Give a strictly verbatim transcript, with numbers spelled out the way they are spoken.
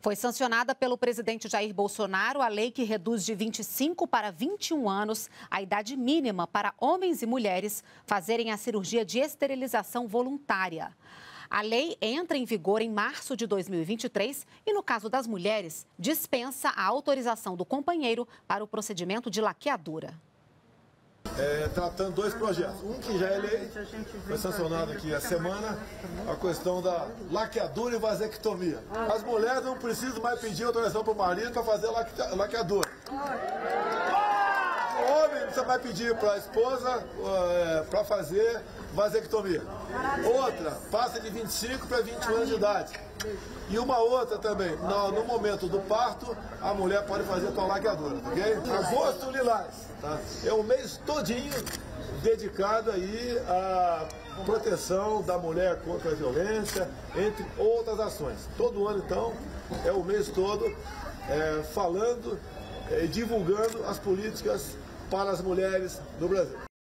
Foi sancionada pelo presidente Jair Bolsonaro a lei que reduz de vinte e cinco para vinte e um anos a idade mínima para homens e mulheres fazerem a cirurgia de esterilização voluntária. A lei entra em vigor em março de dois mil e vinte e três e, no caso das mulheres, dispensa a autorização do companheiro para o procedimento de laqueadura. É, tratando dois projetos. Um que já é lei, foi sancionado aqui essa semana, a questão da laqueadura e vasectomia. As mulheres não precisam mais pedir autorização para o marido para fazer a laqueadura. O homem não precisa mais pedir para a esposa é, para fazer vasectomia. Outra, passa de vinte e cinco para vinte e um anos de idade. E uma outra também, no, no momento do parto, a mulher pode fazer a laqueadura, ok? Agosto Lilás, tá? É um mês todinho dedicado aí à proteção da mulher contra a violência, entre outras ações. Todo ano, então, é o mês todo é, falando e é, divulgando as políticas para as mulheres do Brasil.